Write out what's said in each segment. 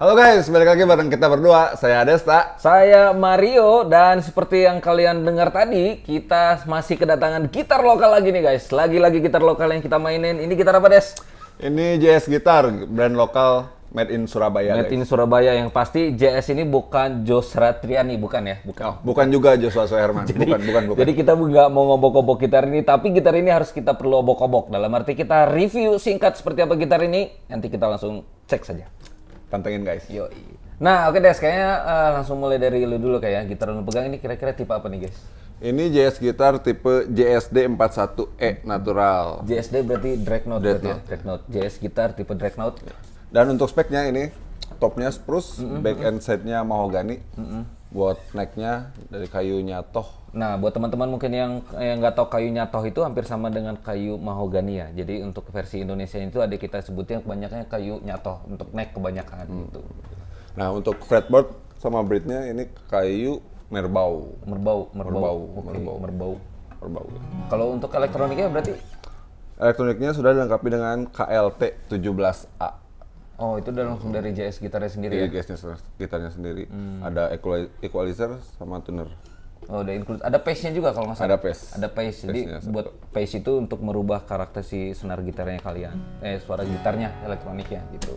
Halo guys, balik lagi bareng kita berdua. Saya Desta. Saya Mario, dan seperti yang kalian dengar tadi, kita masih kedatangan gitar lokal lagi nih guys. Lagi-lagi gitar lokal yang kita mainin. Ini gitar apa, Des? Ini JS Gitar, brand lokal made in Surabaya. Made in Surabaya. Yang pasti JS ini bukan Jos Ratriani, bukan ya? Bukan. Oh, bukan juga Joshua Soherman. bukan. Jadi kita nggak mau ngobok-ngobok gitar ini, tapi gitar ini harus kita perlu obok-obok. Dalam arti kita review singkat seperti apa gitar ini, nanti kita langsung cek saja. Pantengin guys. Yoi. Nah, oke Des, kayaknya langsung mulai dari lu dulu kayak gitar lu pegang ini kira-kira tipe apa nih guys? Ini JS Gitar tipe JSD 41E natural. JSD berarti Dreadnought berarti ya? Dreadnought. Dreadnought. JS Gitar tipe Dreadnought. Dan untuk speknya ini, topnya spruce, back and side-nya mahogani. Buat neck-nya dari kayu nyatoh. Nah, buat teman-teman mungkin yang nggak tahu kayu nyatoh itu hampir sama dengan kayu mahogani ya. Jadi untuk versi Indonesia itu ada kita sebutnya kebanyakannya kayu nyatoh untuk neck kebanyakan gitu. Nah, untuk fretboard sama bridge-nya ini kayu merbau. Merbau. Oke, Merbau. Merbau. Kalau untuk elektroniknya berarti? Elektroniknya sudah dilengkapi dengan KLT 17A. Oh, itu udah langsung dari JS gitarnya sendiri ya? Gitarnya sendiri. Ada equalizer sama tuner. Oh, udah include. Ada pace-nya juga kalau nggak salah. Ada pace. Ada pace. Jadi buat pace itu untuk merubah karakter si senar gitarnya kalian. Suara gitarnya, elektroniknya gitu.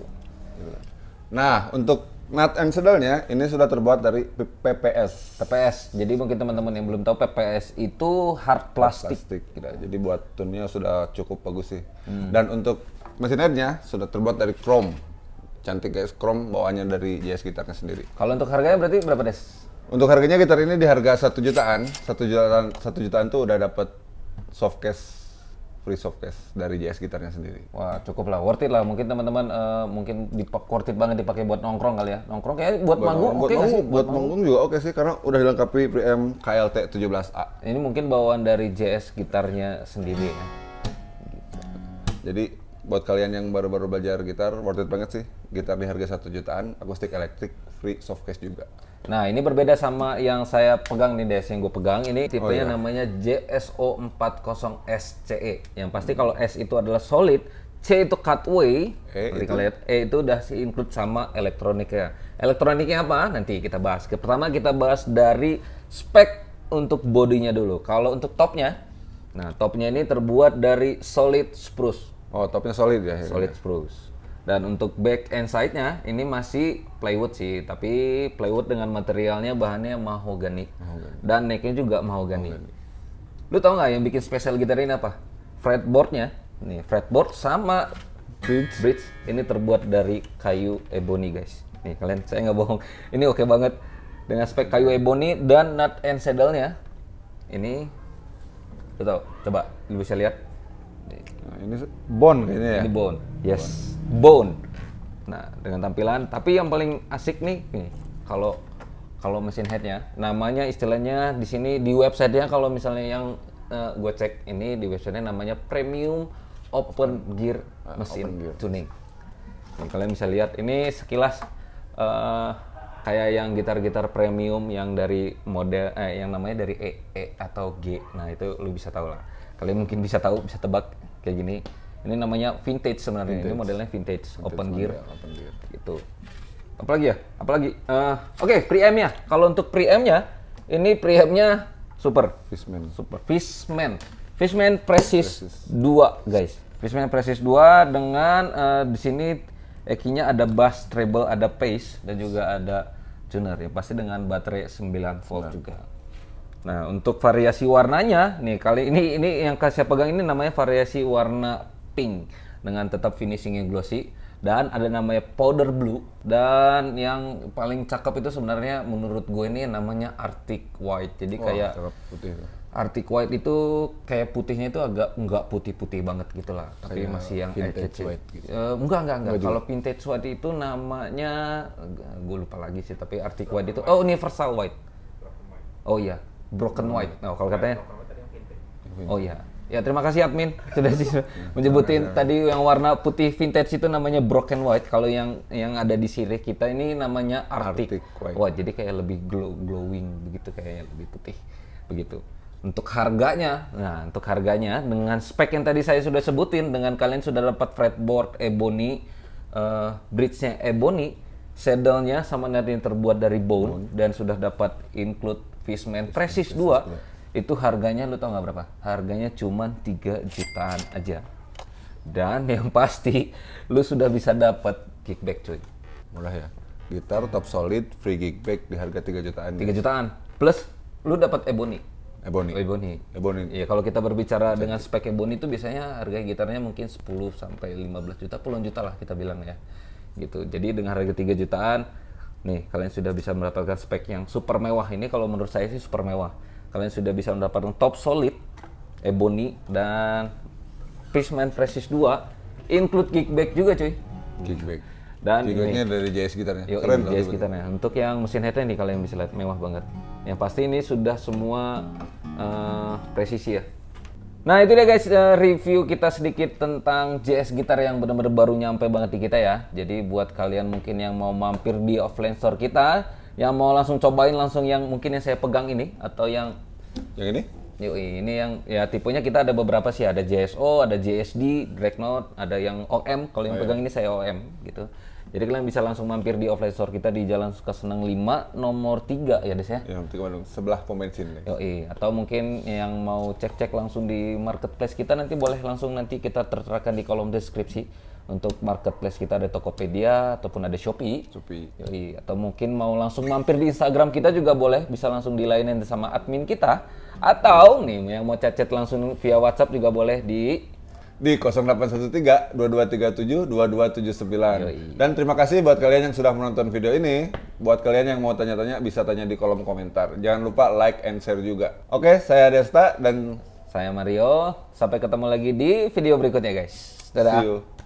Nah, untuk nut and saddle-nya ini sudah terbuat dari PPS. PPS. Jadi mungkin teman-teman yang belum tahu, PPS itu hard plastik. Gitu. Jadi buat tune-nya sudah cukup bagus sih. Dan untuk mesin head-nya sudah terbuat dari chrome. Cantik guys, chrome bawaannya dari JS gitarnya sendiri. Kalau untuk harganya berarti berapa, Des? Untuk harganya gitar ini di harga 1 jutaan. 1 jutaan tuh udah dapat soft case, free soft case dari JS gitarnya sendiri. Wah, cukup lah, worth it lah. Mungkin teman-teman mungkin worth it banget dipakai buat nongkrong kali ya. Nongkrong kayak buat manggung oke nggak sih? Buat manggung juga oke sih, karena udah dilengkapi preamp KLT 17A. Ini mungkin bawaan dari JS gitarnya sendiri ya. Jadi buat kalian yang baru-baru belajar gitar, worth it banget sih. Gitar di harga 1 jutaan, akustik elektrik, free soft case juga. Nah, ini berbeda sama yang saya pegang nih, Des. Yang gue pegang ini tipenya namanya JSO40SCE. Yang pasti kalau S itu adalah solid, C itu cutaway, seperti kalian lihat, E itu udah include sama elektroniknya. Elektroniknya apa? Nanti kita bahas. Pertama kita bahas dari spek untuk bodinya dulu. Kalau untuk topnya, nah topnya ini terbuat dari solid spruce. Oh, topnya solid ya? Solid spruce. Dan untuk back and side-nya ini masih plywood sih, tapi plywood dengan materialnya bahannya mahogani. Dan neck-nya juga mahogani. Lu tau nggak yang bikin spesial gitar ini apa? Fretboard-nya. Nih, fretboard sama bridge ini terbuat dari kayu ebony, guys. Nih, kalian, saya nggak bohong. Ini oke banget. Dengan spek kayu ebony dan nut and saddle-nya. Ini, lu tau, coba lu bisa lihat. Nah, ini bone kayaknya ya? Ini bone, yes, bone. Nah, dengan tampilan, tapi yang paling asik nih, kalau mesin headnya, namanya istilahnya di sini di websitenya, kalau misalnya yang gue cek ini di websitenya namanya Premium Open Gear Mesin Tuning. Nih, kalian bisa lihat, ini sekilas kayak yang gitar-gitar premium yang dari model, yang namanya dari E atau G. Nah, itu lu bisa tahu lah. Kalian mungkin bisa tahu, bisa tebak kayak gini. Ini namanya vintage sebenarnya. Ini modelnya vintage open gear. Gitu. Apalagi? Oke, preamp-nya. Kalau untuk preamp-nya, ini preamp-nya super. Fishman Precis 2, guys. Fishman Precis 2 dengan di sini EQ-nya ada bass, treble, ada bass, dan juga ada tuner ya. Pasti dengan baterai 9 volt juga. Nah, untuk variasi warnanya, nih kali ini yang saya pegang ini namanya variasi warna pink dengan tetap finishingnya glossy, dan ada namanya powder blue, dan yang paling cakep itu sebenarnya menurut gue ini namanya Arctic White. Jadi kayak putih. Arctic White itu kayak putihnya itu agak nggak putih-putih banget gitu lah, tapi kayak masih yang vintage white gitu. Enggak. Kalau vintage white itu namanya gue lupa lagi sih, tapi Arctic White itu universal white. Oh iya. Broken white. Oh, kalau katanya. Oh iya. Ya, terima kasih admin sudah menyebutin tadi yang warna putih vintage itu namanya broken white. Kalau yang ada di sini kita ini namanya Arctic White. Wah, jadi kayak lebih glowing begitu, kayak lebih putih begitu. Untuk harganya, dengan spek yang tadi saya sudah sebutin, dengan kalian sudah dapat fretboard ebony, bridge-nya ebony, saddle-nya sama net yang terbuat dari bone dan sudah dapat include Fishman Precis 2, itu harganya lu tau nggak berapa? Harganya cuma 3 jutaan aja. Dan yang pasti lu sudah bisa dapat kickback cuy. Murah ya. Gitar top solid, free kickback di harga 3 jutaan. 3 jutaan. Plus lu dapat ebony. Ebony. Iya, kalau kita berbicara dengan spek ebony itu biasanya harga gitarnya mungkin 10 sampai 15 juta, puluhan juta lah kita bilang ya. Gitu. Jadi dengan harga 3 jutaan, nih kalian sudah bisa mendapatkan spek yang super mewah. Ini kalau menurut saya sih super mewah. Kalian sudah bisa mendapatkan top solid, ebony dan Fishman Precis 2, include kickback juga cuy. Kickback. Dan kickbacknya ini dari JS gitarnya. Yo, Keren loh. JS gitarnya. Untuk yang mesin headnya nih kalian bisa lihat mewah banget. Yang pasti ini sudah semua presisi ya. Nah itu dia guys, review kita sedikit tentang JS gitar yang benar-benar baru nyampe banget di kita ya. Jadi buat kalian mungkin yang mau mampir di offline store kita, yang mau langsung cobain langsung yang mungkin yang saya pegang ini atau yang ini? Yoi, ini yang ya tipenya kita ada beberapa sih, ada JSO, ada JSD, Dreadnought, ada yang OM. Kalau yang pegang ini saya OM gitu. Jadi kalian bisa langsung mampir di offline store kita di Jalan Sukasenang 5 nomor 3 ya Des ya. Yang sebelah pom bensin. Yoi, atau mungkin yang mau cek-cek langsung di marketplace kita nanti boleh langsung nanti kita terterakan di kolom deskripsi. Untuk marketplace kita ada Tokopedia ataupun ada Shopee. Yoi, atau mungkin mau langsung mampir di Instagram kita juga boleh, bisa langsung dilainin sama admin kita. Atau nih yang mau chat-chat langsung via WhatsApp juga boleh di 0813 2237 2279. Dan terima kasih buat kalian yang sudah menonton video ini. Buat kalian yang mau tanya-tanya bisa tanya di kolom komentar. Jangan lupa like and share juga. Oke, saya Desta dan saya Mario. Sampai ketemu lagi di video berikutnya guys. Dadah. see you.